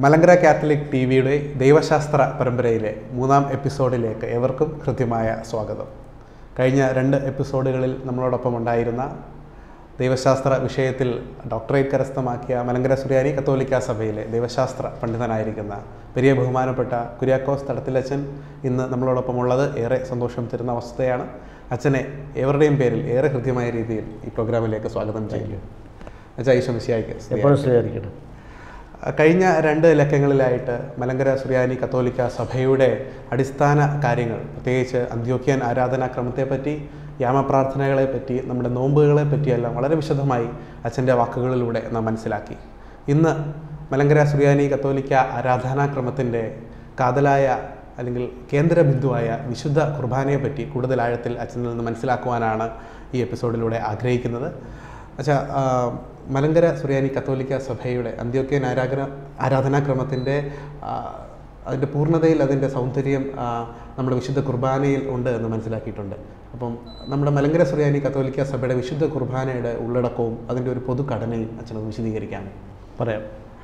Malankara Catholic ടിവിയുടെ ദൈവശാസ്ത്ര പരമ്പരയിലെ 3-ാം എപ്പിസോഡിലേക്ക് ഏവർക്കും കൃത്യമായ സ്വാഗതം. കഴിഞ്ഞ 2 എപ്പിസോഡുകളിൽ നമ്മളോടൊപ്പം ഉണ്ടായിരുന്ന ദൈവശാസ്ത്ര വിഷയത്തിൽ ഡോക്ടറേറ്റ് കരസ്ഥമാക്കിയ മലങ്കര സുറിയാനി കത്തോലിക്ക സഭയിലെ ദൈവശാസ്ത്ര പണ്ഡിതനായിരിക്കുന്ന വലിയ ബഹുമാനപ്പെട്ട കുര്യാക്കോസ് തടത്തിലച്ചൻ ഇന്ന് നമ്മളോടൊപ്പം ഉള്ളത് ഏറെ സന്തോഷം തരുന്ന അവസ്ഥയാണ്. അച്ഛനെ ഏവരുടെയും പേരിൽ ഏറെ കൃത്യമായ രീതിയിൽ ഈ പ്രോഗ്രാമിലേക്ക് സ്വാഗതം ചെയ്യുക. അച്ഛാ, ഈശോ മിശിഹായ്ക്ക്. കഴിഞ്ഞ 2 ലക്കങ്ങളിലായിട്ട് മലങ്കര സുറിയാനി കത്തോലിക്ക സഭയുടെ അടിസ്ഥാന കാര്യങ്ങൾ, പ്രത്യേകിച്ച് അന്ത്യോക്യൻ ആരാധനാക്രമത്തെപ്പറ്റി, യാമപ്രാർത്ഥനകളെപ്പറ്റി, നമ്മുടെ നോമ്പുകളെ പറ്റിയെല്ലാം വളരെ വിശദമായി അച്ഛൻ്റെ വാക്കുകളിലൂടെ നാം മനസ്സിലാക്കി. ഇന്ന് മലങ്കര സുറിയാനി കത്തോലിക്ക ആരാധനാക്രമത്തിൻ്റെ കാതലായ അല്ലെങ്കിൽ കേന്ദ്ര ബിന്ദുവായ വിശുദ്ധ കുർബാനയെപ്പറ്റി കൂടുതൽ ആഴത്തിൽ അച്ഛനിൽ നിന്ന് മനസ്സിലാക്കുവാനാണ് ഈ എപ്പിസോഡിലൂടെ ആഗ്രഹിക്കുന്നത്. അച്ഛാ, മലങ്കര സുറിയാനി കത്തോലിക്ക സഭയുടെ അന്ത്യോക്യൻ ആരാധനാക്രമത്തിൻ്റെ അതിൻ്റെ പൂർണ്ണതയിൽ അതിൻ്റെ സൗന്ദര്യം നമ്മുടെ വിശുദ്ധ കുർബാനയിൽ ഉണ്ട് എന്ന് മനസ്സിലാക്കിയിട്ടുണ്ട്. അപ്പം നമ്മുടെ മലങ്കര സുറിയാനി കത്തോലിക്ക സഭയുടെ വിശുദ്ധ കുർബാനയുടെ ഉള്ളടക്കവും അതിൻ്റെ ഒരു പൊതുഘടനയും അച്ഛനത് വിശദീകരിക്കാൻ പറയാം.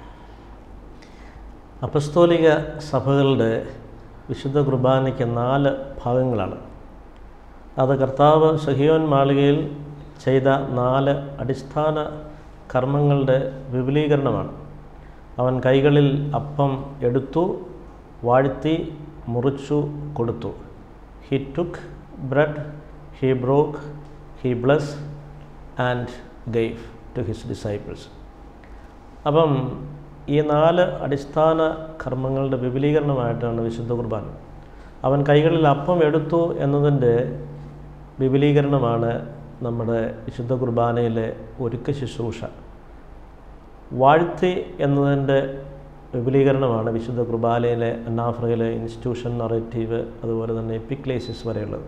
അപ്പസ്തോലിക സഭകളുടെ വിശുദ്ധ കുർബാനയ്ക്ക് 4 ഭാഗങ്ങളാണ്. അത് കർത്താവ് സഹിയോൻ മാളികയിൽ ചെയ്ത 4 അടിസ്ഥാന കർമ്മങ്ങളുടെ വിപുലീകരണമാണ്. അവൻ കൈകളിൽ അപ്പം എടുത്തു, വാഴ്ത്തി, മുറിച്ചു കൊടുത്തു. He took bread, he broke, he bless and gave to his disciples. അപ്പം ഈ 4 അടിസ്ഥാന കർമ്മങ്ങളുടെ വിപുലീകരണമായിട്ടാണ് വിശുദ്ധ കുർബാന. അവൻ കൈകളിൽ അപ്പം എടുത്തു എന്നതിൻ്റെ വിപുലീകരണമാണ് നമ്മുടെ വിശുദ്ധ കുർബാനയിലെ ഒരുക്ക ശുശ്രൂഷ. വാഴ്ത്തി എന്നതിൻ്റെ വിപുലീകരണമാണ് വിശുദ്ധ കുർബാനയിലെ അന്നാഫ്രയിലെ ഇൻസ്റ്റിറ്റ്യൂഷൻ നറേറ്റീവ്, അതുപോലെ തന്നെ എപ്പിക്ലേസിസ് വരെയുള്ളത്.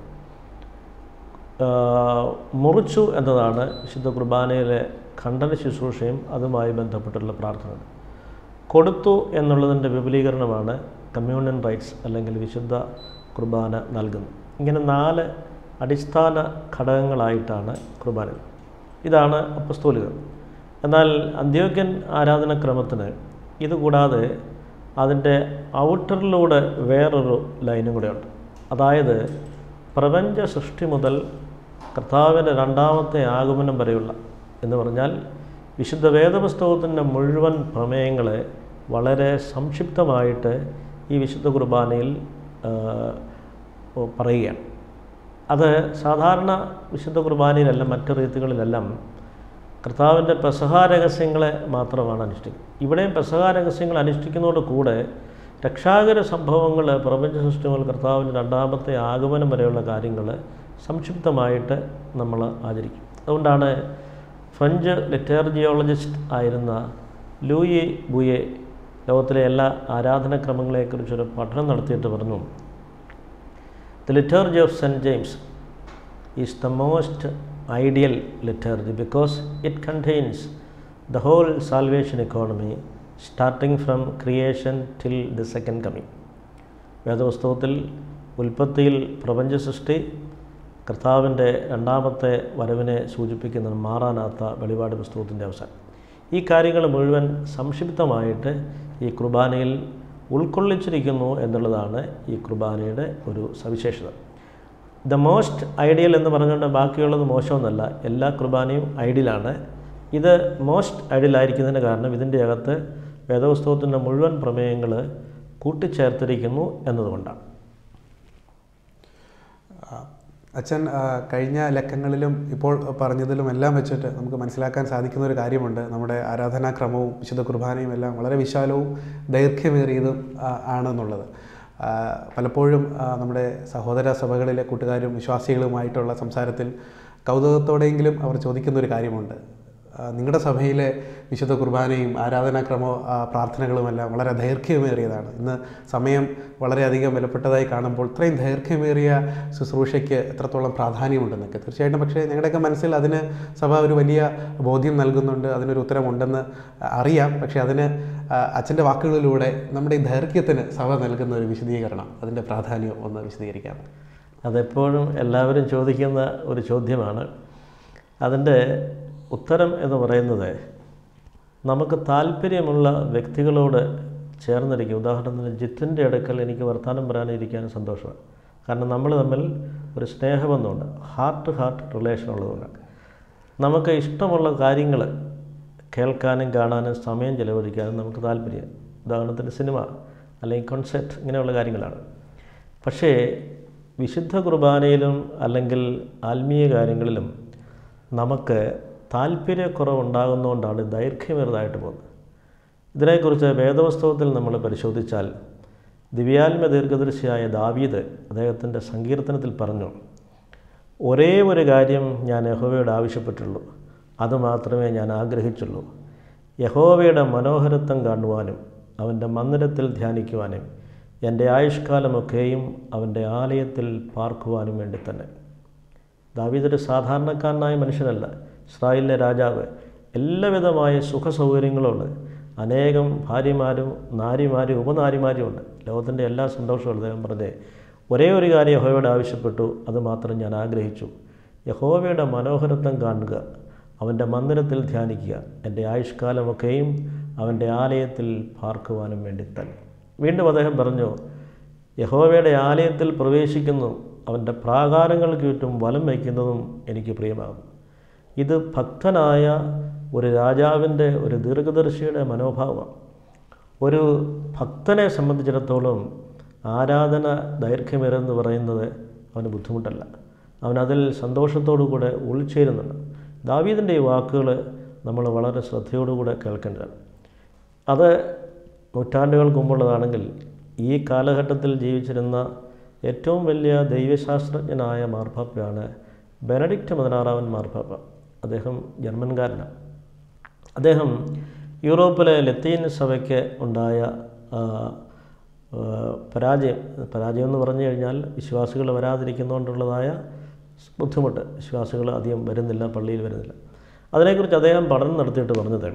മുറിച്ചു എന്നതാണ് വിശുദ്ധ കുർബാനയിലെ ഖണ്ഡന ശുശ്രൂഷയും അതുമായി ബന്ധപ്പെട്ടുള്ള പ്രാർത്ഥന. കൊടുത്തു എന്നുള്ളതിൻ്റെ വിപുലീകരണമാണ് കമ്മ്യൂണിയൻ റൈറ്റ്സ് അല്ലെങ്കിൽ വിശുദ്ധ കുർബാന നൽകുന്നത്. ഇങ്ങനെ 4 അടിസ്ഥാന ഘടകങ്ങളായിട്ടാണ് കുർബാന. ഇതാണ് അപ്പസ്തോലികർ. എന്നാൽ അന്ത്യോക്യൻ ആരാധനക്രമത്തിന് ഇതുകൂടാതെ അതിൻ്റെ ഔട്ടറിലൂടെ വേറൊരു ലൈനും കൂടെയുണ്ട്. അതായത് പ്രപഞ്ച സൃഷ്ടി മുതൽ കർത്താവിൻ്റെ 2ാമത്തെ ആഗമനം വരെയുള്ള എന്ന് പറഞ്ഞാൽ വിശുദ്ധ വേദപുസ്തകത്തിൻ്റെ മുഴുവൻ പ്രമേയങ്ങളെ വളരെ സംക്ഷിപ്തമായിട്ട് ഈ വിശുദ്ധ കുർബാനയിൽ പറയുകയാണ്. അത് സാധാരണ വിശുദ്ധ കുർബാനയിലെല്ലാം മറ്റ് റീത്തുകളിലെല്ലാം കർത്താവിൻ്റെ പെസഹ രഹസ്യങ്ങളെ മാത്രമാണ് അനുഷ്ഠിക്കുന്നത്. ഇവിടെയും പെസഹ രഹസ്യങ്ങൾ അനുഷ്ഠിക്കുന്നതോട് കൂടെ രക്ഷാകര സംഭവങ്ങൾ, പ്രപഞ്ച സൃഷ്ടി മുതൽ കർത്താവിൻ്റെ 2ാമത്തെ ആഗമനം വരെയുള്ള കാര്യങ്ങൾ സംക്ഷിപ്തമായിട്ട് നമ്മൾ ആചരിക്കും. അതുകൊണ്ടാണ് ഫ്രഞ്ച് ലിറ്റേർജിയോളജിസ്റ്റ് ആയിരുന്ന ലൂയി ബുയെ ലോകത്തിലെ എല്ലാ ആരാധനാക്രമങ്ങളെക്കുറിച്ചൊരു പഠനം നടത്തിയിട്ട് പറഞ്ഞു, The liturgy of St. James is the most ideal liturgy because it contains the whole salvation economy starting from creation till the second coming. വേദപുസ്തകത്തിൽ ഉൽപ്പത്തിയിൽ പ്രപഞ്ച സൃഷ്ടി, കർത്താവിൻ്റെ 2ാമത്തെ വരവിനെ സൂചിപ്പിക്കുന്ന മാറാനാത്ത വെളിപാട് പുസ്തകത്തിൻ്റെ അവസാനം, ഈ കാര്യങ്ങൾ മുഴുവൻ സംക്ഷിപ്തമായിട്ട് ഈ കുർബാനയിൽ ഉൾക്കൊള്ളിച്ചിരിക്കുന്നു എന്നുള്ളതാണ് ഈ കുർബാനയുടെ ഒരു സവിശേഷത. ദ മോസ്റ്റ് ഐഡിയൽ എന്ന് പറഞ്ഞുകൊണ്ട് ബാക്കിയുള്ളത് മോശമെന്നല്ല, എല്ലാ കുർബാനയും ഐഡിയലാണ്. ഇത് മോസ്റ്റ് ഐഡിയലായിരിക്കുന്നതിന് കാരണം ഇതിൻ്റെ അകത്ത് വേദപുസ്തകത്തിൻ്റെ മുഴുവൻ പ്രമേയങ്ങൾ കൂട്ടിച്ചേർത്തിരിക്കുന്നു എന്നതുകൊണ്ടാണ്. അച്ഛൻ കഴിഞ്ഞ ലക്കങ്ങളിലും ഇപ്പോൾ പറഞ്ഞതിലും എല്ലാം വെച്ചിട്ട് നമുക്ക് മനസ്സിലാക്കാൻ സാധിക്കുന്ന ഒരു കാര്യമുണ്ട്. നമ്മുടെ ആരാധനാക്രമവും വിശുദ്ധ കുർബാനയും എല്ലാം വളരെ വിശാലവും ദൈർഘ്യമേറിയതും ആണെന്നുള്ളത്. പലപ്പോഴും നമ്മുടെ സഹോദര സഭകളിലെ കൂട്ടുകാരും വിശ്വാസികളുമായിട്ടുള്ള സംസാരത്തിൽ കൗതുകത്തോടെയെങ്കിലും അവർ ചോദിക്കുന്നൊരു കാര്യമുണ്ട്, നിങ്ങളുടെ സഭയിലെ വിശുദ്ധ കുർബാനയും ആരാധനാക്രമ പ്രാർത്ഥനകളുമെല്ലാം വളരെ ദൈർഘ്യമേറിയതാണ്. ഇന്ന് സമയം വളരെയധികം വിലപ്പെട്ടതായി കാണുമ്പോൾ ഇത്രയും ദൈർഘ്യമേറിയ ശുശ്രൂഷയ്ക്ക് എത്രത്തോളം പ്രാധാന്യമുണ്ടെന്നൊക്കെ തീർച്ചയായിട്ടും. പക്ഷേ ഞങ്ങളുടെയൊക്കെ മനസ്സിൽ അതിന് സഭ ഒരു വലിയ ബോധ്യം നൽകുന്നുണ്ട്, അതിനൊരു ഉത്തരമുണ്ടെന്ന് അറിയാം. പക്ഷേ അതിന് അച്ഛൻ്റെ വാക്കുകളിലൂടെ നമ്മുടെ ഈ ദൈർഘ്യത്തിന് സഭ നൽകുന്ന ഒരു വിശദീകരണം, അതിൻ്റെ പ്രാധാന്യം ഒന്ന് വിശദീകരിക്കാം. അതെപ്പോഴും എല്ലാവരും ചോദിക്കുന്ന ഒരു ചോദ്യമാണ്. അതിൻ്റെ ഉത്തരം എന്ന് പറയുന്നത്, നമുക്ക് താല്പര്യമുള്ള വ്യക്തികളോട് ചേർന്നിരിക്കും. ഉദാഹരണത്തിന് ജിത്തിൻ്റെ അടുക്കൽ എനിക്ക് വർത്തമാനം പറയാനിരിക്കാനും സന്തോഷമാണ്. കാരണം നമ്മൾ തമ്മിൽ ഒരു സ്നേഹബന്ധമുണ്ട്, ഹാർട്ട് ടു ഹാർട്ട് റിലേഷൻ ഉള്ളതുകൊണ്ട് നമുക്ക് ഇഷ്ടമുള്ള കാര്യങ്ങൾ കേൾക്കാനും കാണാനും സമയം ചിലവഴിക്കാനും നമുക്ക് താല്പര്യം. ഉദാഹരണത്തിന് സിനിമ അല്ലെങ്കിൽ കോൺസെർട്ട് ഇങ്ങനെയുള്ള കാര്യങ്ങളാണ്. പക്ഷേ വിശുദ്ധ കുർബാനയിലും അല്ലെങ്കിൽ ആത്മീയ കാര്യങ്ങളിലും നമുക്ക് താല്പര്യക്കുറവുണ്ടാകുന്നതുകൊണ്ടാണ് ദൈർഘ്യമേറിയതായിട്ട് പോകുന്നത്. ഇതിനെക്കുറിച്ച് വേദപുസ്തകത്തിൽ നമ്മൾ പരിശോധിച്ചാൽ ദിവ്യാത്മ ദീർഘദർശിയായ ദാവീദ് അദ്ദേഹത്തിൻ്റെ സങ്കീർത്തനത്തിൽ പറഞ്ഞു, ഒരേ ഒരു കാര്യം ഞാൻ യഹോവയോട് ആവശ്യപ്പെട്ടുള്ളൂ, അതുമാത്രമേ ഞാൻ ആഗ്രഹിച്ചുള്ളൂ, യഹോവയുടെ മനോഹരത്വം കാണുവാനും അവൻ്റെ മന്ദിരത്തിൽ ധ്യാനിക്കുവാനും എൻ്റെ ആയുഷ്കാലമൊക്കെയും അവൻ്റെ ആലയത്തിൽ പാർക്കുവാനും വേണ്ടി തന്നെ. ദാവീദൊരു സാധാരണക്കാരനായ മനുഷ്യനല്ല, ഇസ്രായേലിലെ രാജാവ്. എല്ലാവിധമായ സുഖസൗകര്യങ്ങളുണ്ട്, അനേകം ഭാര്യമാരും നാരിമാരും ഉപനാരിമാരും ഉണ്ട്, ലോകത്തിൻ്റെ എല്ലാ സന്തോഷവും അദ്ദേഹം പറഞ്ഞേ ഒരേ ഒരു കാര്യം യഹോവയോട് ആവശ്യപ്പെട്ടു, അതുമാത്രം ഞാൻ ആഗ്രഹിച്ചു, യഹോവയുടെ മനോഹരത്വം കാണുക, അവൻ്റെ മന്ദിരത്തിൽ ധ്യാനിക്കുക, എൻ്റെ ആയുഷ്കാലമൊക്കെയും അവൻ്റെ ആലയത്തിൽ പാർക്കുവാനും വേണ്ടി തന്നെ. വീണ്ടും അദ്ദേഹം പറഞ്ഞു, യഹോവയുടെ ആലയത്തിൽ പ്രവേശിക്കുന്നു, അവൻ്റെ പ്രാകാരങ്ങൾക്ക് ചുറ്റും വലം വയ്ക്കുന്നതും എനിക്ക് പ്രിയമാകും. ഇത് ഭക്തനായ ഒരു രാജാവിൻ്റെ, ഒരു ദീർഘദർശിയുടെ മനോഭാവമാണ്. ഒരു ഭക്തനെ സംബന്ധിച്ചിടത്തോളം ആരാധന ദൈർഘ്യമേറെന്ന് പറയുന്നത് അവന് ബുദ്ധിമുട്ടല്ല, അവനതിൽ സന്തോഷത്തോടു കൂടെ ഉൾച്ചേരുന്നുണ്ട്. ദാവീദിൻ്റെ ഈ വാക്കുകൾ നമ്മൾ വളരെ ശ്രദ്ധയോടുകൂടെ കേൾക്കേണ്ടതാണ്. അത് നൂറ്റാണ്ടുകൾക്ക് മുമ്പുള്ളതാണെങ്കിൽ ഈ കാലഘട്ടത്തിൽ ജീവിച്ചിരുന്ന ഏറ്റവും വലിയ ദൈവശാസ്ത്രജ്ഞനായ മാർപ്പാപ്പയാണ് ബെനഡിക്റ്റ് 16 മാർപ്പാപ്പ. അദ്ദേഹം ജർമ്മൻകാരനാണ്. അദ്ദേഹം യൂറോപ്പിലെ ലത്തീൻ സഭയ്ക്ക് ഉണ്ടായ പരാജയം എന്ന് പറഞ്ഞു കഴിഞ്ഞാൽ വിശ്വാസികൾ വരാതിരിക്കുന്നതുകൊണ്ടുള്ളതായ ബുദ്ധിമുട്ട്, വിശ്വാസികൾ അധികം വരുന്നില്ല, പള്ളിയിൽ വരുന്നില്ല. അതിനെക്കുറിച്ച് അദ്ദേഹം പഠനം നടത്തിയിട്ട് പറഞ്ഞത്,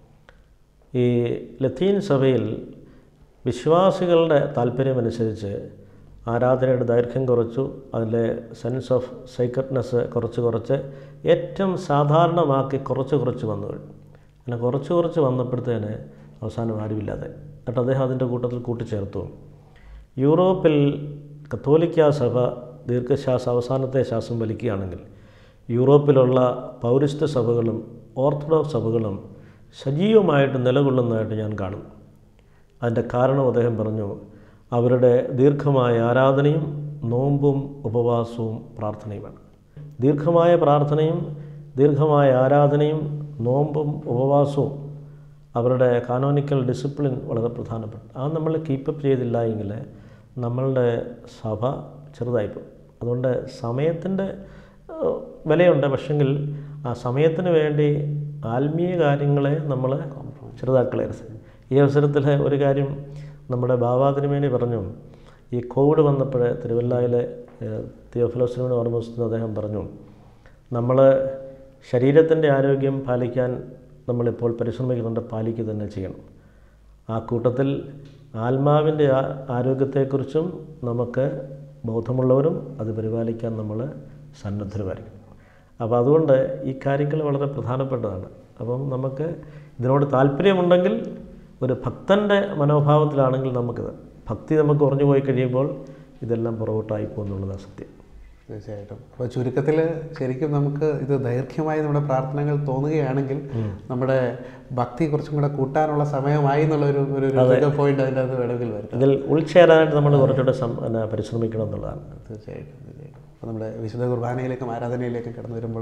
ഈ ലത്തീൻ സഭയിൽ വിശ്വാസികളുടെ താല്പര്യമനുസരിച്ച് ആരാധനയുടെ ദൈർഘ്യം കുറച്ചു, അതിലെ സെൻസ് ഓഫ് സൈക്രഡ്നെസ് കുറച്ച് ഏറ്റവും സാധാരണമാക്കി കുറച്ച് വന്നു. അങ്ങനെ കുറച്ച് വന്നപ്പോഴത്തേന് അവസാനം ആരുമില്ലാതെ. എന്നിട്ട് അദ്ദേഹം അതിൻ്റെ കൂട്ടത്തിൽ കൂട്ടിച്ചേർത്തു, യൂറോപ്പിൽ കത്തോലിക്ക സഭ അവസാനത്തെ ശ്വാസം വലിക്കുകയാണെങ്കിൽ യൂറോപ്പിലുള്ള പൗരസ്ത്യ സഭകളും ഓർത്തഡോക്സ് സഭകളും സജീവമായിട്ട് നിലകൊള്ളുന്നതായിട്ട് ഞാൻ കാണും. അതിൻ്റെ കാരണം അദ്ദേഹം പറഞ്ഞു, അവരുടെ ദീർഘമായ ആരാധനയും നോമ്പും ഉപവാസവും പ്രാർത്ഥനയുമാണ്. ദീർഘമായ പ്രാർത്ഥനയും ദീർഘമായ ആരാധനയും നോമ്പും ഉപവാസവും അവരുടെ കാനോനിക്കൽ ഡിസിപ്ലിൻ വളരെ പ്രധാനപ്പെട്ട. അത് നമ്മൾ കീപ്പപ്പ് ചെയ്തില്ല എങ്കിൽ നമ്മളുടെ സഭ ചെറുതായിപ്പോകും. അതുകൊണ്ട് സമയത്തിൻ്റെ വിലയുണ്ട്, പക്ഷെങ്കിൽ ആ സമയത്തിന് വേണ്ടി ആത്മീയ കാര്യങ്ങളെ നമ്മൾ ചെറുതാക്കളരുത്. ഈ അവസരത്തിൽ ഒരു കാര്യം നമ്മുടെ ബാബാതിരുമേനി പറഞ്ഞു, ഈ കോവിഡ് വന്നപ്പോൾ തിരുവല്ലയിലെ തിയോഫിലോസിനോട് ഓർമ്മിച്ചെന്ന് അദ്ദേഹം പറഞ്ഞു, നമ്മൾ ശരീരത്തിൻ്റെ ആരോഗ്യം പാലിക്കാൻ നമ്മളിപ്പോൾ പരിശ്രമിക്കുന്നുണ്ട്, പാലിക്കുക തന്നെ ചെയ്യണം. ആ കൂട്ടത്തിൽ ആത്മാവിൻ്റെ ആരോഗ്യത്തെക്കുറിച്ചും നമുക്ക് ബോധമുള്ളവരും അത് പരിപാലിക്കാൻ നമ്മൾ സന്നദ്ധരുമായിരിക്കും. അപ്പോൾ അതുകൊണ്ട് ഈ കാര്യങ്ങൾ വളരെ പ്രധാനപ്പെട്ടതാണ്. അപ്പം നമുക്ക് ഇതിനോട് താല്പര്യമുണ്ടെങ്കിൽ, ഒരു ഭക്തൻ്റെ മനോഭാവത്തിലാണെങ്കിൽ നമുക്കിത്, ഭക്തി നമുക്ക് കുറഞ്ഞു പോയി കഴിയുമ്പോൾ ഇതെല്ലാം പുറകോട്ടായിപ്പോൾ എന്നുള്ളതാണ് സത്യം. തീർച്ചയായിട്ടും. അപ്പോൾ ചുരുക്കത്തിൽ ശരിക്കും നമുക്ക് ഇത് ദൈർഘ്യമായി നമ്മുടെ പ്രാർത്ഥനകൾ തോന്നുകയാണെങ്കിൽ നമ്മുടെ ഭക്തി കുറച്ചും കൂടെ കൂട്ടാനുള്ള സമയമായി എന്നുള്ളൊരു പോയിന്റ് അതിൻ്റെ അത് വേണമെങ്കിൽ വരും. ഇതിൽ ഉൾച്ചേരാനായിട്ട് നമ്മൾ കുറച്ചുകൂടെ പരിശ്രമിക്കണം എന്നുള്ളതാണ്. തീർച്ചയായിട്ടും. അപ്പോൾ നമ്മുടെ വിശുദ്ധ കുർബാനയിലേക്കും ആരാധനയിലേക്കും കടന്നു വരുമ്പോൾ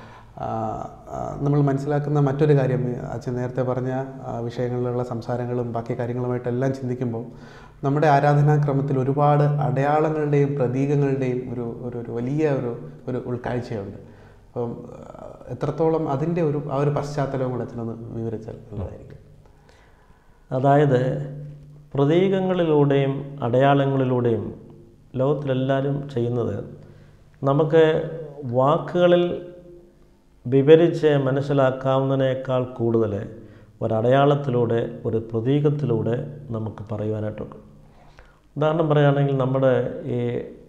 നമ്മൾ മനസ്സിലാക്കുന്ന മറ്റൊരു കാര്യം, അച്ഛൻ നേരത്തെ പറഞ്ഞ വിഷയങ്ങളിലുള്ള സംസാരങ്ങളും ബാക്കി കാര്യങ്ങളുമായിട്ടെല്ലാം ചിന്തിക്കുമ്പോൾ നമ്മുടെ ആരാധനാക്രമത്തിൽ ഒരുപാട് അടയാളങ്ങളുടെയും പ്രതീകങ്ങളുടെയും ഒരു വലിയ ഒരു ഉൾക്കാഴ്ചയുണ്ട്. അപ്പം എത്രത്തോളം അതിൻ്റെ ആ ഒരു പശ്ചാത്തലവും കൂടെ അച്ഛനൊന്ന് വിവരിച്ചാൽ നല്ലതായിരിക്കും. അതായത് പ്രതീകങ്ങളിലൂടെയും അടയാളങ്ങളിലൂടെയും ലോകത്തിലെല്ലാവരും ചെയ്യുന്നത് നമുക്ക് വാക്കുകളിൽ വിവരിച്ച് മനസ്സിലാക്കാവുന്നതിനേക്കാൾ കൂടുതൽ ഒരടയാളത്തിലൂടെ, ഒരു പ്രതീകത്തിലൂടെ നമുക്ക് പറയുവാനായിട്ടുണ്ട്. ഉദാഹരണം പറയുകയാണെങ്കിൽ നമ്മുടെ ഈ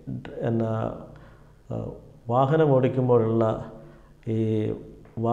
വാഹനം ഓടിക്കുമ്പോഴുള്ള ഈ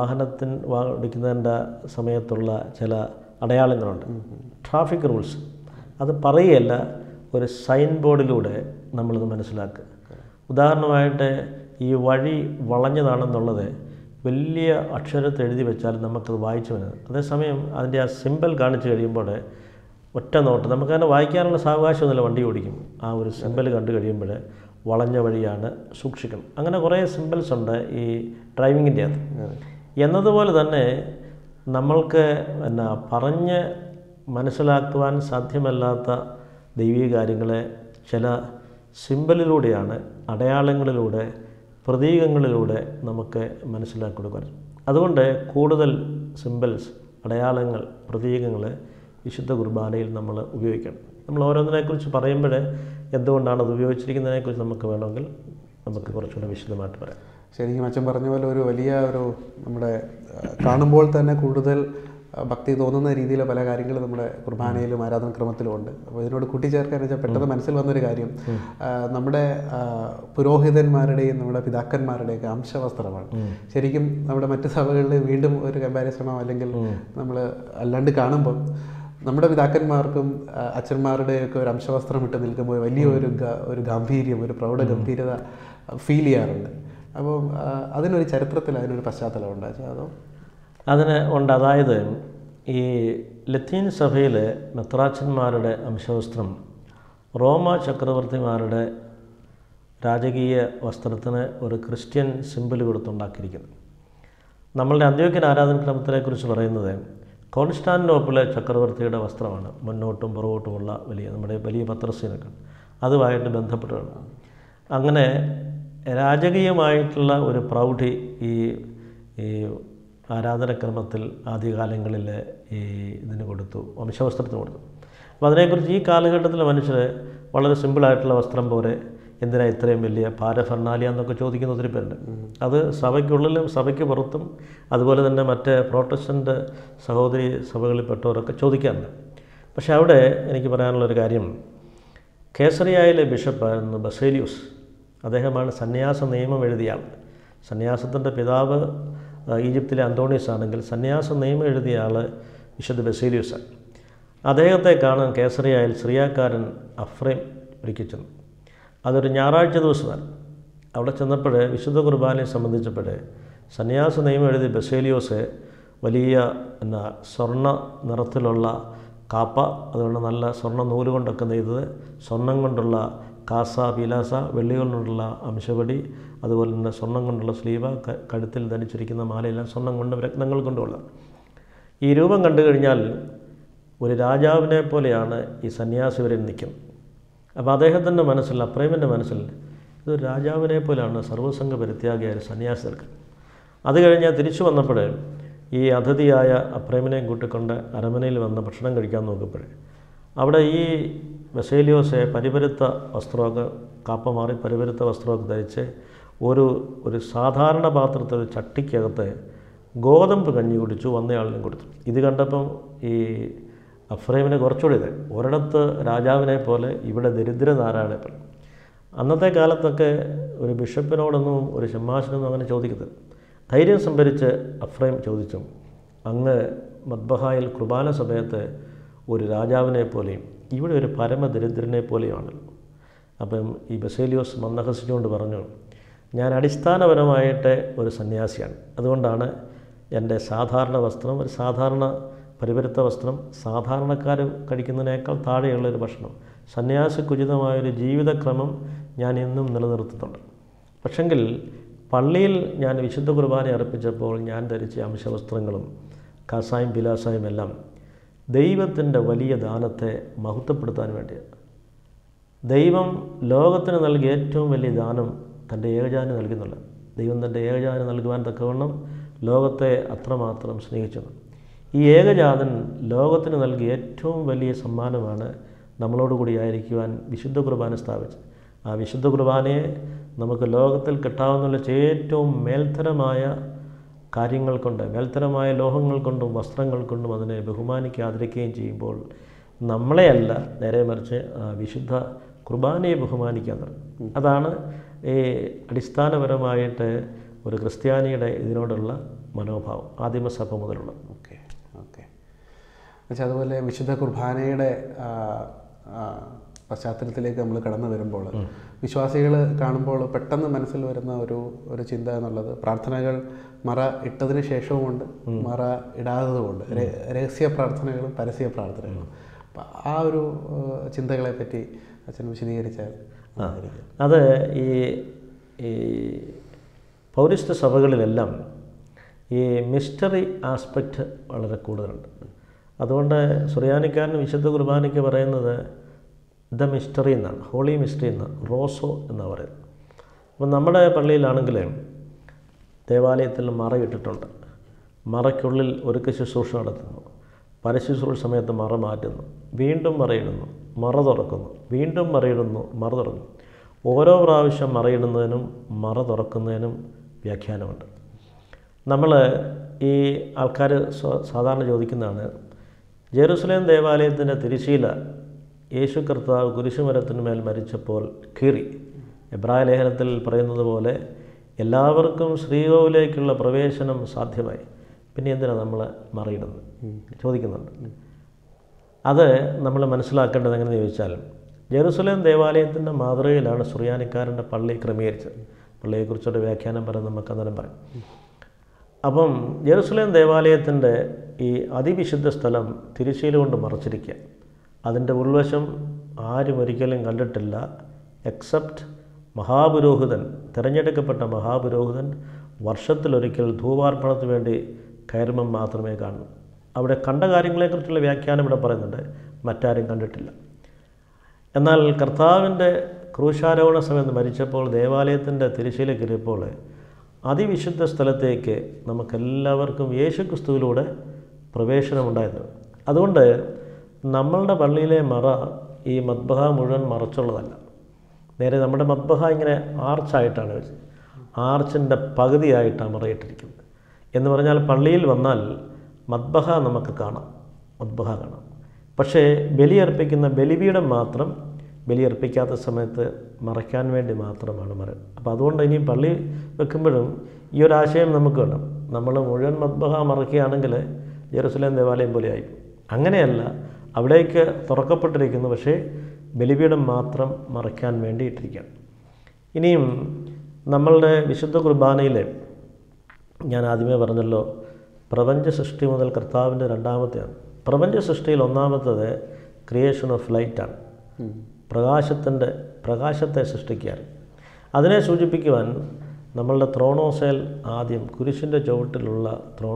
ഓടിക്കുന്നതിൻ്റെ സമയത്തുള്ള ചില അടയാളങ്ങളുണ്ട്, ട്രാഫിക് റൂൾസ്. അത് പറയുകയല്ല, ഒരു സൈൻ ബോർഡിലൂടെ നമ്മളത് മനസ്സിലാക്കുക. ഉദാഹരണമായിട്ട് ഈ വഴി വളഞ്ഞതാണെന്നുള്ളത് വലിയ അക്ഷരത്തിൽ എഴുതി വെച്ചാൽ നമുക്കത് വായിച്ചു വരുന്നത്. അതേസമയം അതിൻ്റെ ആ സിമ്പൽ കാണിച്ചു കഴിയുമ്പോൾ ഒറ്റ നോട്ട് നമുക്കതിനെ വായിക്കാനുള്ള സാവകാശമൊന്നുമില്ല. വണ്ടി ഓടിക്കും, ആ ഒരു സിമ്പൽ കണ്ടു കഴിയുമ്പോൾ വളഞ്ഞ വഴിയാണ്, സൂക്ഷിക്കണം. അങ്ങനെ കുറേ സിമ്പിൾസ് ഉണ്ട് ഈ ഡ്രൈവിങ്ങിൻ്റെ അകത്ത്. എന്നതുപോലെ തന്നെ നമ്മൾക്ക് പറഞ്ഞ് മനസ്സിലാക്കുവാൻ സാധ്യമല്ലാത്ത ദൈവീക കാര്യങ്ങളെ ചില സിമ്പലിലൂടെയാണ്, അടയാളങ്ങളിലൂടെ, പ്രതീകങ്ങളിലൂടെ നമുക്ക് മനസ്സിലാക്കി കൊടുക്കാൻ. അതുകൊണ്ട് കൂടുതൽ സിമ്പിൾസ്, അടയാളങ്ങൾ, പ്രതീകങ്ങൾ വിശുദ്ധ കുർബാനയിൽ നമ്മൾ ഉപയോഗിക്കണം. നമ്മൾ ഓരോന്നിനെക്കുറിച്ച് പറയുമ്പോൾ എന്തുകൊണ്ടാണ് അത് ഉപയോഗിച്ചിരിക്കുന്നതിനെക്കുറിച്ച് നമുക്ക് വേണമെങ്കിൽ നമുക്ക് കുറച്ചുകൂടെ വിശദമായിട്ട് പറയാം. ശരിക്കും അച്ഛൻ പറഞ്ഞ പോലെ ഒരു വലിയ നമ്മുടെ കാണുമ്പോൾ തന്നെ കൂടുതൽ ഭക്തി തോന്നുന്ന രീതിയിൽ പല കാര്യങ്ങളും നമ്മുടെ കുർബാനയിലും ആരാധനക്രമത്തിലും ഉണ്ട്. അപ്പോൾ ഇതിനോട് കൂട്ടിച്ചേർക്കാൻ വെച്ചാൽ പെട്ടെന്ന് മനസ്സിൽ വന്നൊരു കാര്യം, നമ്മുടെ പുരോഹിതന്മാരുടെയും നമ്മുടെ പിതാക്കന്മാരുടെയൊക്കെ അംശവസ്ത്രമാണ്. ശരിക്കും നമ്മുടെ മറ്റ് സഭകളിൽ വീണ്ടും ഒരു കമ്പാരിസണോ അല്ലെങ്കിൽ നമ്മൾ അല്ലാണ്ട് കാണുമ്പം നമ്മുടെ പിതാക്കന്മാർക്കും അച്ഛന്മാരുടെയൊക്കെ ഒരു അംശവസ്ത്രം ഇട്ട് നിൽക്കുമ്പോൾ വലിയ ഒരു ഗാംഭീര്യം, ഒരു പ്രൗഢ ഗംഭീരത ഫീൽ ചെയ്യാറുണ്ട്. അപ്പം അതിനൊരു ചരിത്രത്തിൽ അതിനൊരു പശ്ചാത്തലം ഉണ്ടാച്ചാൽ അതോ? അതിന് ഉണ്ട്. അതായത് ഈ ലത്തീൻ സഭയിലെ മെത്രാച്ചന്മാരുടെ അംശവസ്ത്രം റോമ ചക്രവർത്തിമാരുടെ രാജകീയ വസ്ത്രത്തിന് ഒരു ക്രിസ്ത്യൻ സിമ്പിൾ കൊടുത്തുണ്ടാക്കിയിരിക്കുന്നു. നമ്മളുടെ അന്ത്യോക്യൻ ആരാധനക്രമത്തിനെക്കുറിച്ച് പറയുന്നത് കോൺസ്റ്റാന്റിനോപ്പിളെ ചക്രവർത്തിയുടെ വസ്ത്രമാണ്. മുന്നോട്ടും പുറകോട്ടുമുള്ള നമ്മുടെ വലിയ പത്രസ്യനൊക്കെ അതുമായിട്ട് ബന്ധപ്പെട്ടാണ്. അങ്ങനെ രാജകീയമായിട്ടുള്ള ഒരു പ്രൗഢി ഈ ആരാധനക്രമത്തിൽ ആദ്യകാലങ്ങളിൽ ഇതിന് കൊടുത്തു, വംശവസ്ത്രത്തിന് കൊടുത്തു. അപ്പോൾ അതിനെക്കുറിച്ച് ഈ കാലഘട്ടത്തിൽ മനുഷ്യർ വളരെ സിമ്പിളായിട്ടുള്ള വസ്ത്രം പോലെ എന്തിനാ ഇത്രയും വലിയ പാരഫെർണാലിയ എന്നൊക്കെ ചോദിക്കുന്ന ഒത്തിരി പേരുണ്ട്. അത് സഭയ്ക്കുള്ളിലും സഭയ്ക്ക് പുറത്തും അതുപോലെ തന്നെ മറ്റ് പ്രോട്ടസ്റ്റൻ്റ് സഹോദരി സഭകളിൽപ്പെട്ടവരൊക്കെ ചോദിക്കാറുണ്ട്. പക്ഷേ അവിടെ എനിക്ക് പറയാനുള്ളൊരു കാര്യം, കേസറിയായിലെ ബിഷപ്പായിരുന്നു ബസേലിയൂസ്. അദ്ദേഹമാണ് സന്യാസ നിയമം എഴുതിയ ആൾ. സന്യാസത്തിൻ്റെ പിതാവ് ഈജിപ്തിലെ അന്തോണീസ് ആണെങ്കിൽ സന്യാസ നിയമം എഴുതിയ ആൾ വിശുദ്ധ ബസേലിയൂസാണ്. അദ്ദേഹത്തെ കാണാൻ കേസറിയായിൽ സിറിയാക്കാരൻ അഫ്രൈം ഒരിക്കൽ ചെന്നു. അതൊരു ഞായറാഴ്ച ദിവസമാണ്. അവിടെ ചെന്നപ്പോൾ വിശുദ്ധ കുർബാനയെ സംബന്ധിച്ചപ്പോൾ സന്യാസ നിയമം എഴുതിയ ബസേലിയോസ് വലിയ സ്വർണ്ണ നിറത്തിലുള്ള കാപ്പ, അതുകൊണ്ട് നല്ല സ്വർണ്ണ നൂല് കൊണ്ടൊക്കെ നെയ്തത്, സ്വർണം കൊണ്ടുള്ള കാസ, പീലാസ, വെള്ളി കൊണ്ടുള്ള അംശപടി, അതുപോലെ തന്നെ സ്വർണം കൊണ്ടുള്ള സ്ലീവ, കഴുത്തിൽ ധരിച്ചിരിക്കുന്ന മാലയെല്ലാം സ്വർണം കൊണ്ട് രത്നങ്ങൾ കൊണ്ടുള്ള ഈ രൂപം കണ്ടു കഴിഞ്ഞാൽ ഒരു രാജാവിനെ പോലെയാണ് ഈ സന്യാസി വരെ നിൽക്കുന്നത്. അപ്പോൾ അദ്ദേഹത്തിൻ്റെ മനസ്സിൽ, അപ്രേമിൻ്റെ മനസ്സിൽ ഇതൊരു രാജാവിനെ പോലെയാണ് സർവ്വസംഘ പരിത്യാഗിയായ ഒരു സന്യാസി നിൽക്കുന്നത്. അത് കഴിഞ്ഞ് തിരിച്ചു വന്നപ്പോൾ ഈ അതിഥിയായ അപ്രേമിനെയും കൂട്ടിക്കൊണ്ട് അരമനയിൽ വന്ന് ഭക്ഷണം കഴിക്കാൻ നോക്കുമ്പോൾ അവിടെ ഈ ബസേലിയോസെ പരിപരുത്ത വസ്ത്രമൊക്കെ, കാപ്പ മാറി പരിപരുത്ത വസ്ത്രമൊക്കെ ധരിച്ച് ഒരു സാധാരണ പാത്രത്തിൽ ഒരു ചട്ടിക്കകത്ത് ഗോതമ്പ് കഞ്ഞി കുടിച്ചു വന്നയാളിനും കൊടുത്തു. ഇത് കണ്ടപ്പം ഈ അഫ്രൈമിനെ കുറച്ചുകൂടി ഇത് ഒരിടത്ത് രാജാവിനെ പോലെ ഇവിടെ ദരിദ്രനാരായണനെ പോലെ. അന്നത്തെ കാലത്തൊക്കെ ഒരു ബിഷപ്പിനോടൊന്നും ഒരു ഷമ്മാശനൊന്നും അങ്ങനെ ചോദിക്കരുത്. ധൈര്യം സംഭരിച്ച് അഫ്രൈം ചോദിച്ചു, അങ്ങ് മദ്ബഹായിൽ കുർബാന സമയത്ത് ഒരു രാജാവിനെ പോലെയും ഇവിടെ ഒരു പരമദരിദ്രനെ പോലെയാണല്ലോ. അപ്പം ഈ ബസേലിയോസ് മന്ദഹസിച്ചുകൊണ്ട് പറഞ്ഞു, ഞാൻ അടിസ്ഥാനപരമായിട്ട് ഒരു സന്യാസിയാണ്. അതുകൊണ്ടാണ് എൻ്റെ സാധാരണ വസ്ത്രം ഒരു സാധാരണ പരിപരുത്ത വസ്ത്രം, സാധാരണക്കാർ കഴിക്കുന്നതിനേക്കാൾ താഴെയുള്ളൊരു ഭക്ഷണം, സന്യാസിക്കുചിതമായൊരു ജീവിതക്രമം ഞാൻ എന്നും നിലനിർത്തുന്നുണ്ട്. പക്ഷെങ്കിൽ പള്ളിയിൽ ഞാൻ വിശുദ്ധ കുർബാന അർപ്പിച്ചപ്പോൾ ഞാൻ ധരിച്ച അംശവസ്ത്രങ്ങളും കാസായും പിലാസായും എല്ലാം ദൈവത്തിൻ്റെ വലിയ ദാനത്തെ മഹത്വപ്പെടുത്താൻ വേണ്ടിയാണ്. ദൈവം ലോകത്തിന് നൽകിയ ഏറ്റവും വലിയ ദാനം തൻ്റെ ഏകജാന് നൽകുന്നുണ്ട്. ദൈവം തൻ്റെ ഏകജാന് നൽകുവാൻ തക്കവണ്ണം ലോകത്തെ അത്രമാത്രം സ്നേഹിച്ചു. ഈ ഏകജാതൻ ലോകത്തിന് നൽകിയ ഏറ്റവും വലിയ സമ്മാനമാണ് നമ്മളോടുകൂടി ആയിരിക്കുവാൻ വിശുദ്ധ കുർബാന സ്ഥാപിച്ചത്. ആ വിശുദ്ധ കുർബാനയെ നമുക്ക് ലോകത്തിൽ കിട്ടാവുന്ന ഏറ്റവും മേൽത്തരമായ കാര്യങ്ങൾ കൊണ്ട്, മേൽത്തരമായ ലോഹങ്ങൾ കൊണ്ടും വസ്ത്രങ്ങൾ കൊണ്ടും അതിനെ ബഹുമാനിക്കുകയും ആദരിക്കുകയും ചെയ്യുമ്പോൾ നമ്മളെയല്ല, നേരെ മറിച്ച് വിശുദ്ധ കുർബാനയെ ബഹുമാനിക്കാൻ തുടങ്ങും. അതാണ് ഈ അടിസ്ഥാനപരമായിട്ട് ഒരു ക്രിസ്ത്യാനിയുടെ ഇതിനോടുള്ള മനോഭാവം ആദിമസഭ മുതലുള്ള. ഓക്കെ. പക്ഷേ അതുപോലെ വിശുദ്ധ കുർബാനയുടെ പശ്ചാത്തലത്തിലേക്ക് നമ്മൾ കടന്നു വരുമ്പോൾ വിശ്വാസികൾ കാണുമ്പോൾ പെട്ടെന്ന് മനസ്സിൽ വരുന്ന ഒരു ചിന്ത എന്നുള്ളത് പ്രാർത്ഥനകൾ മറ ഇട്ടതിന് ശേഷവുമുണ്ട്, മറ ഇടാത്തതുകൊണ്ട്, രഹസ്യ പ്രാർത്ഥനകളും പരസ്യ പ്രാർത്ഥനകളും. അപ്പം ആ ഒരു ചിന്തകളെ പറ്റി അച്ഛൻ വിശദീകരിച്ചാൽ. അത് ഈ പൗരസ്ത്യ സഭകളിലെല്ലാം ഈ മിസ്റ്ററി ആസ്പെക്റ്റ് വളരെ കൂടുതലുണ്ട്. അതുകൊണ്ട് സുറിയാനിക്കാരൻ വിശുദ്ധ കുർബാനയ്ക്ക് പറയുന്നത് ദ മിസ്റ്ററി എന്നാണ്, ഹോളി മിസ്റ്ററി എന്നാണ്, റോസോ എന്നാണ് പറയുന്നത്. അപ്പം നമ്മുടെ പള്ളിയിലാണെങ്കിൽ ദേവാലയത്തിൽ മറയിട്ടിട്ടുണ്ട്. മറയ്ക്കുള്ളിൽ ഒരുക്ക ശുശ്രൂഷ നടത്തുന്നു, പരശുശ്രൂഷ സമയത്ത് മറ മാറ്റുന്നു, വീണ്ടും മറയിടുന്നു, മറ തുറക്കുന്നു, വീണ്ടും മറയിടുന്നു, മറ തുറക്കുന്നു. ഓരോ പ്രാവശ്യം മറയിടുന്നതിനും മറ തുറക്കുന്നതിനും വ്യാഖ്യാനമുണ്ട്. നമ്മൾ ഈ ആൾക്കാർ സാധാരണ ചോദിക്കുന്നതാണ്, ജെറുസലേം ദേവാലയത്തിൻ്റെ തിരശ്ശീല യേശു കർത്താവ് കുരിശുമരത്തിന്മേൽ മരിച്ചപ്പോൾ കീറി. എബ്രായ ലേഖനത്തിൽ പറയുന്നത് പോലെ എല്ലാവർക്കും ശ്രീകോവിലേക്കുള്ള പ്രവേശനം സാധ്യമായി, പിന്നെ എന്തിനാണ് നമ്മൾ മറയിടുന്നത് ചോദിക്കുന്നുണ്ട്. അത് നമ്മൾ മനസ്സിലാക്കേണ്ടത് എങ്ങനെയെന്ന് ചോദിച്ചാൽ, ജെറുസലേം ദേവാലയത്തിൻ്റെ മാതൃകയിലാണ് സുറിയാനിക്കാരൻ്റെ പള്ളി ക്രമീകരിച്ചത്. പള്ളിയെക്കുറിച്ചൊരു വ്യാഖ്യാനം പറയാൻ നമുക്ക് അന്നേരം പറയാം. അപ്പം ജെറുസലേം ദേവാലയത്തിൻ്റെ ഈ അതിവിശുദ്ധ സ്ഥലം തിരശ്ശീല കൊണ്ട് മറച്ചിരിക്കുക. അതിൻ്റെ ഉൾവശം ആരും ഒരിക്കലും കണ്ടിട്ടില്ല, എക്സെപ്റ്റ് മഹാപുരോഹിതൻ, തിരഞ്ഞെടുക്കപ്പെട്ട മഹാപുരോഹിതൻ വർഷത്തിലൊരിക്കൽ ധൂപാർപ്പണത്തിന് വേണ്ടി കയറുമ്പം മാത്രമേ കാണൂ. അവിടെ കണ്ട കാര്യങ്ങളെക്കുറിച്ചുള്ള വ്യാഖ്യാനം ഇവിടെ പറയുന്നുണ്ട്, മറ്റാരും കണ്ടിട്ടില്ല. എന്നാൽ കർത്താവിൻ്റെ ക്രൂശാരോഹണ സമയത്ത് മരിച്ചപ്പോൾ ദേവാലയത്തിൻ്റെ തിരശ്ശീല കയറിയപ്പോൾ അതിവിശുദ്ധ സ്ഥലത്തേക്ക് നമുക്കെല്ലാവർക്കും യേശുക്രിസ്തുവിലൂടെ പ്രവേശനമുണ്ടായിരുന്നു. അതുകൊണ്ട് നമ്മളുടെ പള്ളിയിലെ മറ ഈ മദ്ബഹ മുഴുവൻ മറച്ചുള്ളതല്ല. നേരെ നമ്മുടെ മദ്ബഹ ഇങ്ങനെ ആർച്ചായിട്ടാണ് വെച്ചത്, ആർച്ചിൻ്റെ പകുതിയായിട്ടാണ് മറയിട്ടിരിക്കുന്നത്. എന്ന് പറഞ്ഞാൽ പള്ളിയിൽ വന്നാൽ മദ്ബഹ നമുക്ക് കാണാം, മദ്ബഹ കാണാം. പക്ഷേ ബലിയർപ്പിക്കുന്ന ബലിപീഠം മാത്രം ബലിയർപ്പിക്കാത്ത സമയത്ത് മറയ്ക്കാൻ വേണ്ടി മാത്രമാണ് മറ. അപ്പോൾ അതുകൊണ്ട് ഇനി പള്ളി വെക്കുമ്പോഴും ഈ ഒരാശയം നമുക്ക് വേണം. നമ്മൾ മുഴുവൻ മദ്ബഹ മറയ്ക്കുകയാണെങ്കിൽ ജെറുസലേം ദേവാലയം പോലെ ആയി. അങ്ങനെയല്ല, അവിടേക്ക് തുറക്കപ്പെട്ടിരിക്കുന്നു, പക്ഷേ ബലിപീഠം മാത്രം മറയ്ക്കാൻ വേണ്ടി ഇട്ടിരിക്കുകയാണ്. ഇനിയും നമ്മളുടെ വിശുദ്ധ കുർബാനയിൽ ഞാൻ ആദ്യമേ പറഞ്ഞല്ലോ, പ്രപഞ്ച സൃഷ്ടി മുതൽ കർത്താവിൻ്റെ രണ്ടാമത്തെയാണ്. പ്രപഞ്ച സൃഷ്ടിയിൽ ഒന്നാമത്തത് ക്രിയേഷൻ ഓഫ് ലൈറ്റാണ്, പ്രകാശത്തെ സൃഷ്ടിക്കുകയാണ്. അതിനെ സൂചിപ്പിക്കുവാൻ നമ്മളുടെ ത്രോണോസേൽ ആദ്യം കുരിശിൻ്റെ ചുവട്ടിലുള്ള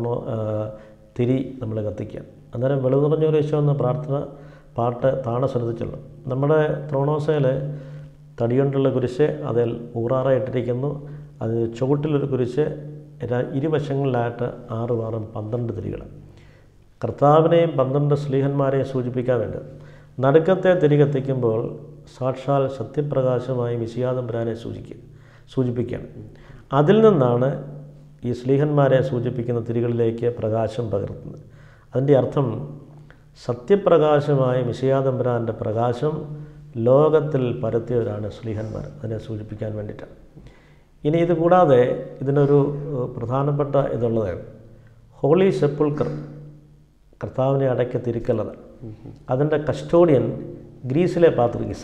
തിരി നമ്മൾ കത്തിക്കുക. അന്നേരം വെളു നിറഞ്ഞൊരു യേശു എന്ന പാട്ട് താണ ശ്രദ്ധിച്ചുള്ളൂ. നമ്മുടെ ത്രോണോസേൽ തടികൊണ്ടുള്ള കുരിശ്, അതിൽ ഊറാറായിട്ടിരിക്കുന്നു. അത് ചുവട്ടിലൊരു കുരിശ്, ഇരുവശങ്ങളിലായിട്ട് 6 6 12 തിരികൾ. കർത്താവിനെയും 12 ശ്ലീഹന്മാരെയും സൂചിപ്പിക്കാൻ വേണ്ടി നടുക്കത്തെ തിരി കത്തിക്കുമ്പോൾ സാക്ഷാൽ സത്യപ്രകാശമായി മിശിഹാതമ്പുരാനെ സൂചിപ്പിക്കുകയാണ്. അതിൽ നിന്നാണ് ഈ ശ്ലീഹന്മാരെ സൂചിപ്പിക്കുന്ന തിരികളിലേക്ക് പ്രകാശം പകർത്തുന്നത്. അതിൻ്റെ അർത്ഥം സത്യപ്രകാശമായ മിശിഹാതമ്പുരാൻ്റെ പ്രകാശം ലോകത്തിൽ പരത്തിയവരാണ് ശ്ലീഹന്മാർ, അതിനെ സൂചിപ്പിക്കാൻ വേണ്ടിയിട്ടാണ്. ഇനി ഇത് കൂടാതെ ഇതിനൊരു പ്രധാനപ്പെട്ട ഇതുള്ളത് ഹോളി സെപ്പുൾക്കർ, കർത്താവിനെ അടയ്ക്ക തിരുക്കല്ലത്. അതിൻ്റെ കസ്റ്റോഡിയൻ ഗ്രീസിലെ പാത്രികീസ.